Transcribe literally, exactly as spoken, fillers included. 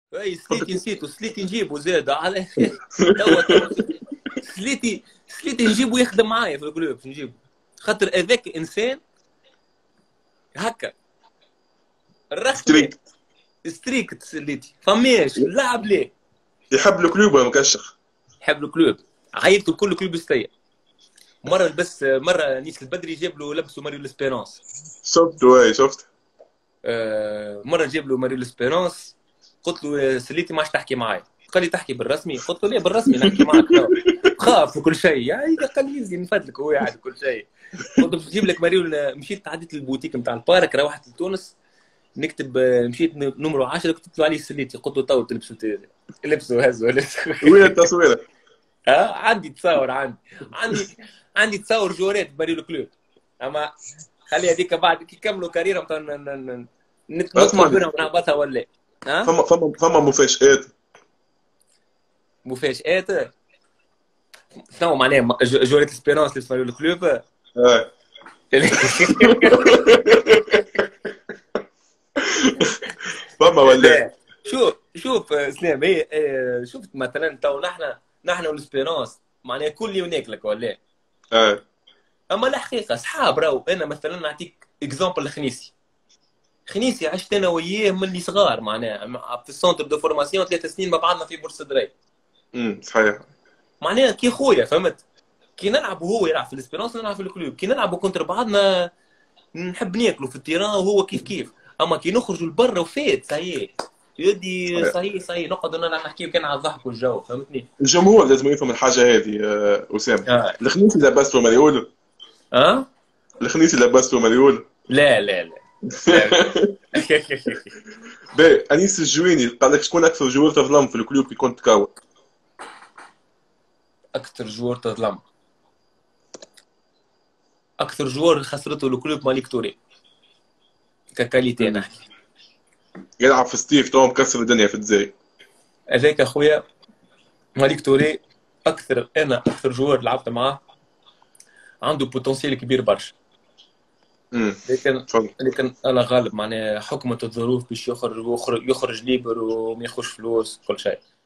اي سليتي نسيتو، سليتي نجيبو زاد على توا توا سليتي سليتي نجيبو يخدم معايا في الكلوب، باش نجيبو خاطر هذاك انسان هكا رخني ستريكت. ستريكت. سليتي فماش لاعب ليه يحب الكلوب ولا مكشخ؟ يحب الكلوب. عيطوا كل كلوب ستيا. مره بس مره نيس البدري جاب له لبسه ماريو لاسبيرونس. شفت واي شفت. آه مره جاب له ماريو لاسبيرونس، قلت له سليتي ما عادش تحكي معايا، قال لي تحكي بالرسمي، قلت له ليه بالرسمي نحكي معاك تو خاف وكل شيء يعني قال لي يزي نفدلك هو قاعد وكل شيء. قلت له باش نجيب لك ماريو. مشيت تعديت للبوتيك نتاع البارك، روحت لتونس نكتب، مشيت نمرو عشرة كتبت له عليه سليتي، قلت له تو تلبسوا لبسوا هزوا وين التصويره؟ ها عندي تصور، عندي عندي عندي تصور جورات بري الكلوب. اما خلي هذيك بعد كي يكملوا كاريرهم اسمع ندخل لي، بينهم نهبطها ولا ها. فما فما فما مفاجآت. مفاجآت شنو معناها جورات اسبيرونس اللي صاروا الكلوب؟ آه. فما ولا؟ لا شوف شوف سلام، هي شفت مثلا تو نحن نحن والاسبيرونس معناها كل يوم ناكلك ولا. اه اما الحقيقه اصحاب راهو. انا مثلا نعطيك اكزومبل خنيسي. خنيسي عشت انا وياه من اللي صغار معناها في السونتر دو فورماسيون ثلاث سنين مع بعضنا في بورس دري. امم صحيح. معناها كي خويا فهمت. كي نلعب وهو يلعب في الاسبيرونس نلعب في الكلوب، كي نلعبوا كونتر بعضنا نحب ناكلوا في التيران وهو كيف كيف. اما كي نخرجوا لبرا وفات صحيح يدي صحيح. صحيح صحيح نقعد نحكي كان على الضحك والجو فهمتني. الجمهور لازم يفهم الحاجه هذه. آه، اسامه اه الخنيسي لاباس له مريول. اه الخنيسي لاباس له مريول. لا لا لا لا. باهي انيس الجويني قال لك شكون اكثر جوار تظلم في الكلوب كي كنت تكاون؟ اكثر جوار تظلم، اكثر جوار خسرته الكلوب مالك توري ككاليتي مم. نحكي. يلعب في ستيف تو مكسر الدنيا في الجزائر. هذاك اخويا مالك توري اكثر. انا اكثر جوار لعبت معاه عنده بوتنسيال كبير برشا، امم لكن تفضل. لكن الله غالب معناها حكمت الظروف باش يخرج يخرج, يخرج ليبر وما ياخذش فلوس كل شيء.